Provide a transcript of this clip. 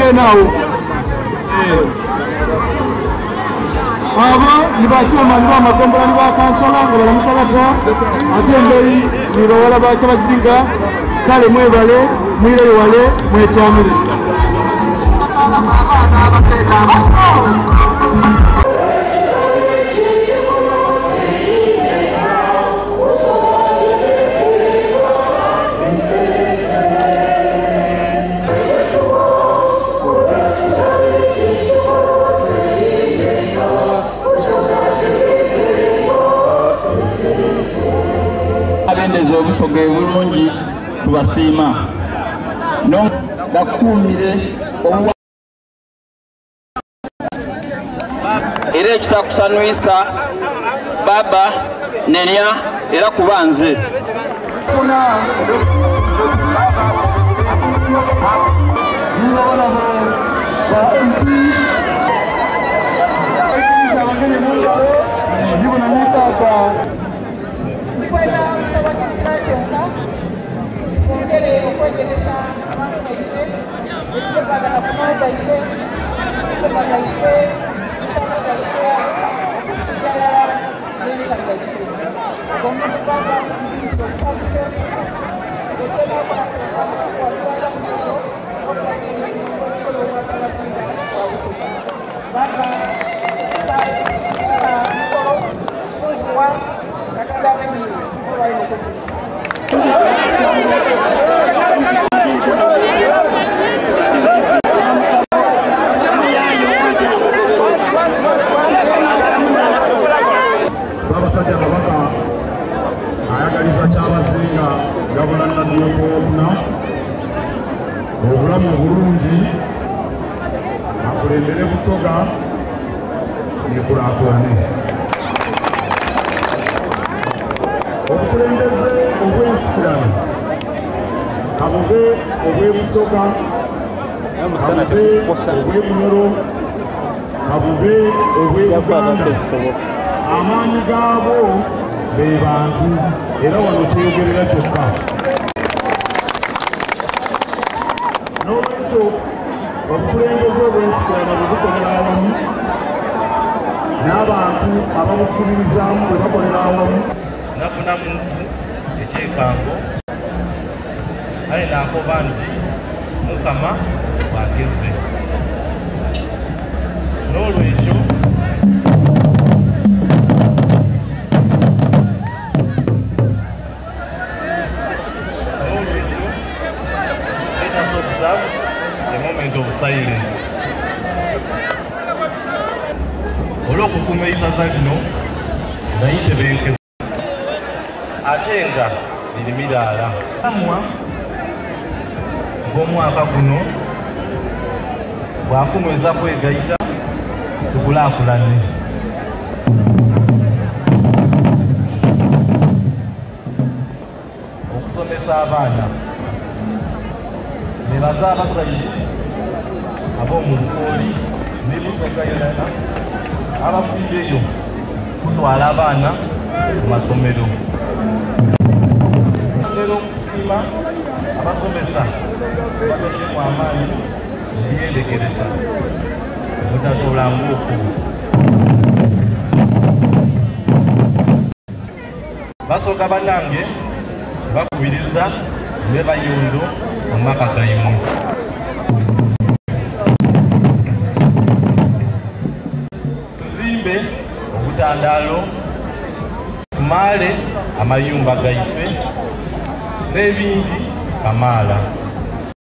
nawo abo nibachoma ndo amagombora ni bakansala ngo baramusabata atembei ni bawala ba Kyabazinga kale mwebale mwire wale mwecyamire Abendezo Busoga bulungi tubasiima no bakumire era ekitakusanwisa baba nenya era kubanze Gabula Nadiope obulamu bulungi akulembere Busoga nekulakulane obukulembeze obwensikirano kabube obwebusoga kabube obwebunyoro kabube obwebuganda amaanyi gaabo be bantu era wano kyeyogerera kyokka n'olwekyo obukulembeze obwensikirano bwebukolera awamu n'abantu ababukkiririzaamu bwe bakolera awamu nafuna muntu ekyekango ale nakoba nti Mukama wageze n'olwekyo a moment of silence olw'okukuma eisaza lino nayite benke ate nga liri miraala amwa ng'omwaka guno bwakunyweza kwegayita tukulaakulane okusomesa abaana nebaza abazadde ab'omu Bukooli ne Busoga yonna abafuddeyo kutwala abaana mu masomero era okusiima abasomesa babeddemu amaanyi ebyendegereza obutatola ng'oku Basoga bannange bakubiriza ne bayondo mu maka gaimu tuzimbe obutandaalo tumaale amayumba gaife n'ebindi kamaala